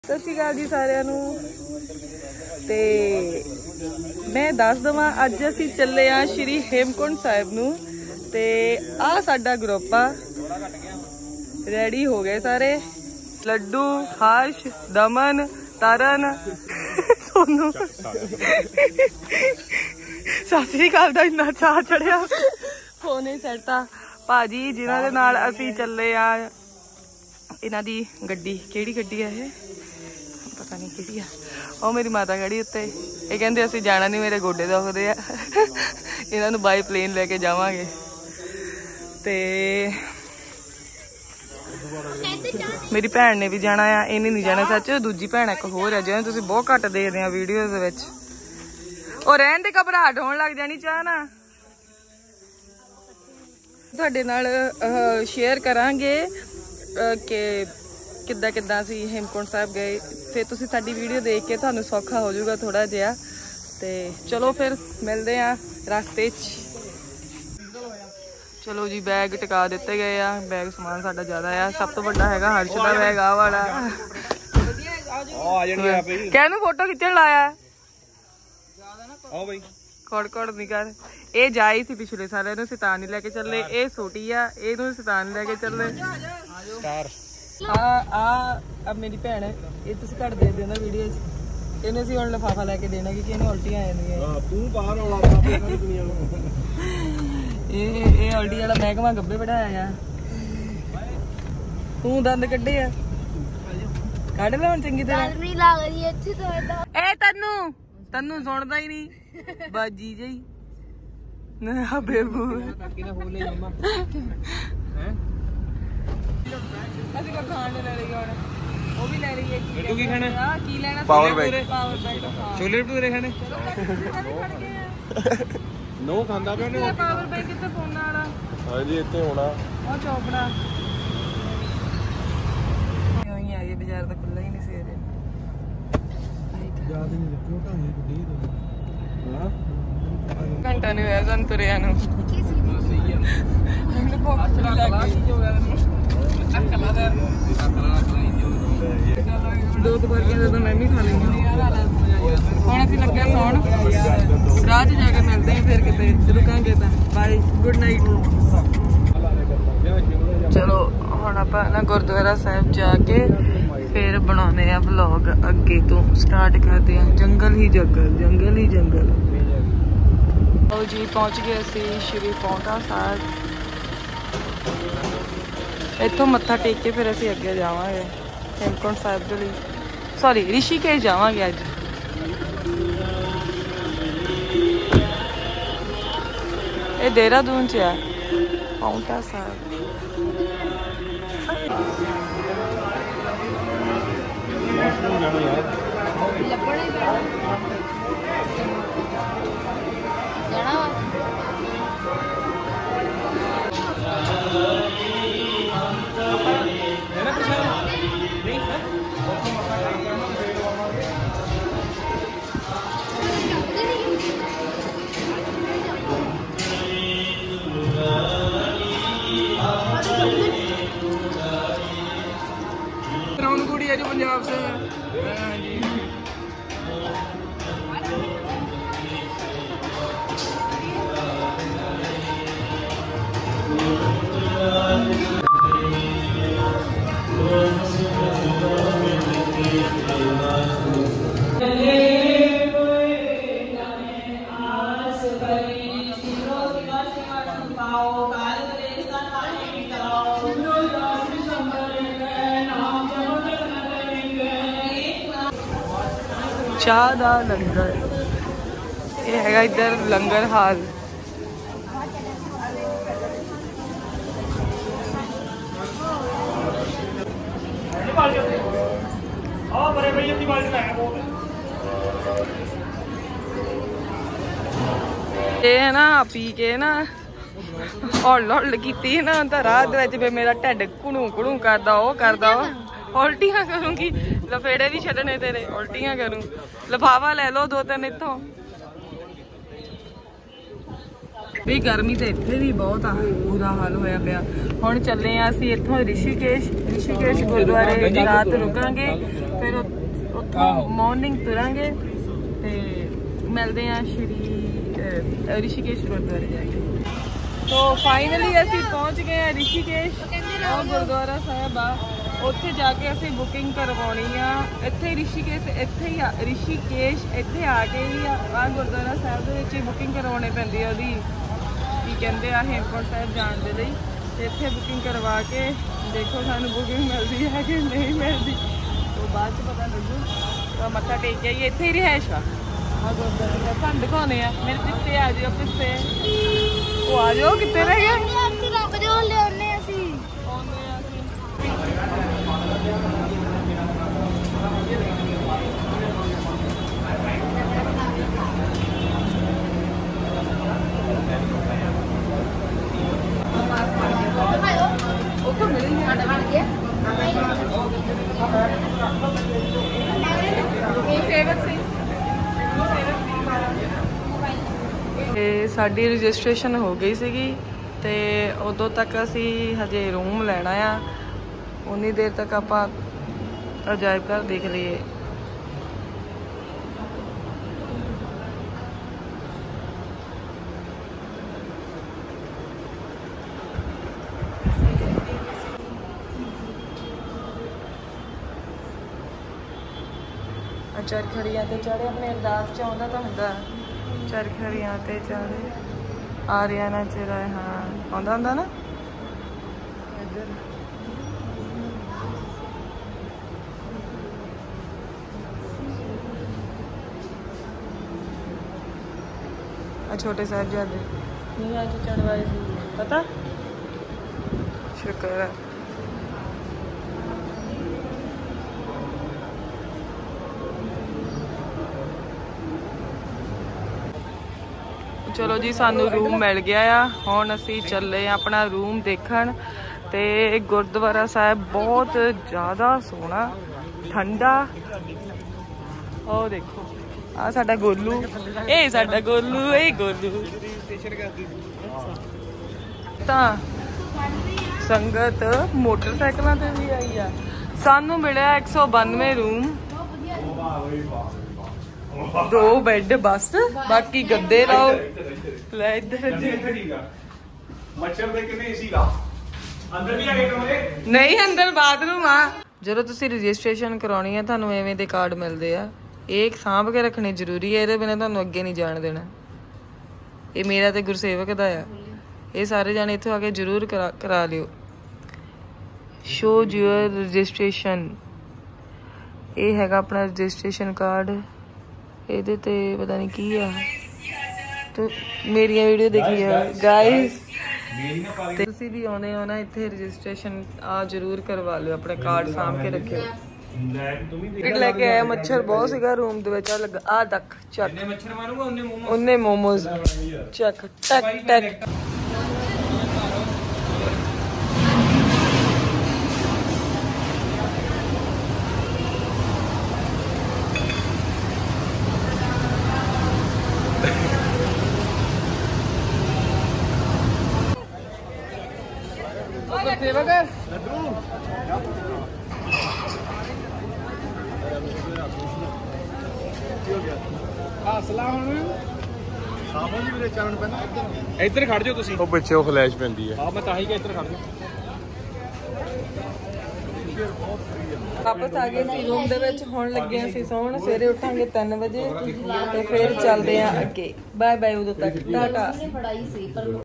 सत श्री अकाल जी सारिਆਂ ਨੂੰ। ਤੇ मैं दस दवां अज असीं ਚੱਲੇ आ श्री हेमकुंड साहिब ਨੂੰ। ਤੇ आ साडा ग्रुप आ रेडी हो गए सारे। लड्डू, हर्ष, दमन, तरन, सोनू। सत श्री अकाल दा इन्ना चाह चढ़िया फोन ही सैट आ। भाजी जिन्हां दे नाल असीं ਚੱਲੇ आ इन्हां दी गड्डी किहड़ी गड्डी है ये पता नहीं किहड़ी आ। ओ मेरी माता खड़ी उत्ते ये कहंदे असीं जाना नहीं मेरे गोडे दुखदे आ। इन्हां नूं बाई प्लेन लेके जावांगे। ते मेरी भैन ने भी जाना आ। इन्हें नहीं जाना सच दूजी भैन एक होर है जिन्हें तुसीं बहुत घट देखदे आ वीडियोज़ दे विच। ओ रहन दे घबराहट होण लग जानी चाह ना तुहाडे नाल शेयर करांगे कि किद्दां किद्दां असीं हेमकुंड साहिब गए। फिर तुसीं साडी वीडियो देख के तुहानूं सौखा हो जाऊगा थोड़ा जिहा। ते चलो फिर मिलदे आ रास्ते च। चलो जी बैग टिका दिते गए आ। बैग समान साडा ज़्यादा आ। सब तो वड्डा हैगा हर्ष दा बैग आ वाला। कहनूं फोटो खिच्चण लाया कोड़ कोड़ नहीं कर। ये जाई सी पिछले साल इहनूं सितान नहीं लेके चले। ये छोटी आ इहनूं सितान लेके चले। अब मेरी भैन है ये तुसीं घट दे देना वीडियो च। इहनूं असीं हुण लिफाफा लेके देना क्योंकि इहनूं उल्टियां आ जांदियां। तूं बाहर आउणा ये उल्टी वाला महकमा गब्बे बढ़ाया आ। तूं दंद कड्ढे आ कढ ले हुण चंगी तरह। ए तन्नू तन्नू सुणदा ही नहीं बाजी जी ना बेबू। ਅਸੀਂ ਕੋ ਖਾਣ ਲੈ ਲਈ ਹੁਣ ਉਹ ਵੀ ਲੈ ਲਈਏ। ਲੱਡੂ ਕੀ ਖਾਣਾ ਆ ਕੀ ਲੈਣਾ ਪਾਵਰ ਬੈਂਕ ਛੋਲੇ ਭਟੂਰੇ ਖਾਣੇ ਨੋ ਖਾਂਦਾ ਪਿਆ ਨੇ ਪਾਵਰ ਬੈਂਕ ਕਿੱਥੇ ਫੋਨ ਵਾਲਾ ਹਾਂਜੀ ਇੱਥੇ ਹੋਣਾ ਉਹ ਚੌਪੜਾ ਕਿਉਂ ਹੀ ਆ ਗਏ ਬਾਜ਼ਾਰ ਤਾਂ ਖੁੱਲਾ ਹੀ ਨਹੀਂ ਸੀ ਇਹਦੇ ਯਾਦ ਨਹੀਂ ਰੱਖਿਓ ਢਾਂਗੇ ਗੁੱਡੀ ਹਾਂ ਘੰਟਾ ਨਹੀਂ ਹੋਇਆ ਸਾਨੂੰ ਤੁਰਿਆ ਨੂੰ। ਮੈਨੂੰ ਭੁੱਖ ਲੱਗ ਗਈ दो दुपहरियां तो मैं भी खा लेंगी। हुण असीं लगे सौण राह च जाके मिलते हैं फिर किते रुकांगे तां। Bye good night. चलो हुण आपां ना गुरुद्वारा साहिब जाके फिर बनाने आ व्लॉग अगे तो स्टार्ट करते हैं। जंगल ही जंगल जंगल ही जंगल। आओ जी पहुंच गए असीं श्री पौंटा साहिब। इत्थों मत्था टेक के फिर असीं अगे जावांगे हेमकुंड साहिब दे लई। सॉरी ऋषिकेश जावांगे अज। ये देहरादून च है पौंटा साहिब। ब्राउनकुड़ी है जो पंजाब से है जी। चाह दा लंगर ये है इधर लंगर हाल। ये ना पी के ना हौल हौल की ना तो रात मेरा ढिड घुणू घुणू करदा ओ करदा उल्टियां करूंगी। लफेड़े भी छड्डने तेरे उल्टियां करूं। लिफाफा ले लो 2-3 इत्थों। ਵੀ ਗਰਮੀ ਤਾਂ ਇੱਥੇ ਵੀ ਬਹੁਤ ਆ, ਬੁਰਾ ਹਾਲ ਹੋਇਆ ਪਿਆ। ਹੁਣ ਚੱਲੇ ਆ ਅਸੀਂ ਇੱਥੋਂ ਰਿਸ਼ੀਕੇਸ਼ ਗੁਰਦੁਆਰੇ ਰਾਤ ਰੁਕਾਂਗੇ, ਫਿਰ ਉੱਥੋਂ ਮਾਰਨਿੰਗ ਤੁਰਾਂਗੇ ਤੇ ਮਿਲਦੇ ਆ ਸ਼੍ਰੀ ਰਿਸ਼ੀਕੇਸ਼ ਗੁਰਦੁਆਰੇ ਜਾ ਕੇ। तो फाइनली असी पहुंच गए हैं रिषिकेश। और गुरुद्वारा साहब आ उत्थे जाके असी बुकिंग करवानी आ। इत्थे रिषिकेश इत्थे ही रिषिकेश इत्थे आके ही आ गुरुद्वारा साहब दे विच बुकिंग करवानी पैंदी है। ओदी की कहंदे आ हेमकुंट साहब जाण दे लई। ते इत्थे बुकिंग करवा के देखो सानू बुकिंग मिलदी है कि नहीं मिलदी, तो बाद च पता लगू। तो मत्था टेक के इत्थे ही रिहाइश आ गुरुद्वारा साहब दिखाने आ। मेरे पिछे आ जाओ, पिछे आ जाओ, कितने रह गए? साडी रजिस्ट्रेशन हो गई सीगी ते उदों तक असी हजे रूम लेना आ। उन्नी देर तक आपां अजायब घर देख लीए। चरखड़ियां ते चढ़े अपने अरदास च आउंदा तां हुंदा चरखड़ियां ते चढ़े आर्याना चिरा। हाँ आउंदा हुंदा ना इधर। छोटे साहिबजादे नहीं अज चढ़वाए सी, पता? शुक्र है। चलो जी सानू रूम मिल गया आ। हुण असी चले अपना रूम देखण। ते गुरुद्वारा साहब बहुत ज़्यादा सोहना ठंडा। ओ देखो आ साडा गोलू, ए साडा गोलू, ए गोलू। तां संगत मोटरसाइकिलों ते भी आई आ। सानू मिलिया 192 रूम, 2 बेड बस, बाकी गद्दे लाओ। ले इधर मच्छर देख नहीं सीगा अंदर भी आगे कमरे नहीं, अंदर बाथरूम आ। ਜਦੋਂ ਤੁਸੀਂ ਰਜਿਸਟ੍ਰੇਸ਼ਨ ਕਰਾਉਣੀ ਹੈ ਤੁਹਾਨੂੰ ਐਵੇਂ ਦੇ ਕਾਰਡ ਮਿਲਦੇ ਆ। ਇਹ ਸਾਂਭ ਕੇ ਰੱਖਣੇ ਜ਼ਰੂਰੀ ਹੈ, ਇਹਦੇ ਬਿਨਾਂ ਤੁਹਾਨੂੰ ਅੱਗੇ ਨਹੀਂ ਜਾਣ ਦੇਣਾ। ਇਹ ਮੇਰਾ ਤੇ ਗੁਰਸੇਵਕ ਦਾ ਆ। ਇਹ ਸਾਰੇ ਜਾਣੇ ਇੱਥੋਂ ਆ ਕੇ ਜ਼ਰੂਰ ਕਰਾ ਲਿਓ। Show your registration. ਇਹ ਹੈਗਾ ਆਪਣਾ ਰਜਿਸਟ੍ਰੇਸ਼ਨ ਕਾਰਡ। ਇਹਦੇ ਤੇ ਪਤਾ ਨਹੀਂ ਕੀ ਆ। तो मेरिया वीडियो देखी है गाइस। तुसी भी आने हो ना इत्थे रजिस्ट्रेशन आ जरूर करवा लो। अपने कार्ड साम के रखियो। लेके आया मच्छर बहुत सीगा रूम दे विच। आ तक चक मच्छर मारूंगा उन्ने मोमोज चक टक टक। सेवक है इधर खड़ जाओ तुसी। पिछे फ्लैश पैंदी है। मैं ताही कि इधर खड़ जाओ। वापस आ गए सी रूम दे विच। हुण लगे सी सौण। सवेरे उठांगे 3 बजे ते फिर चलदे आ अगे। बाय बाय उदों तक टाटा।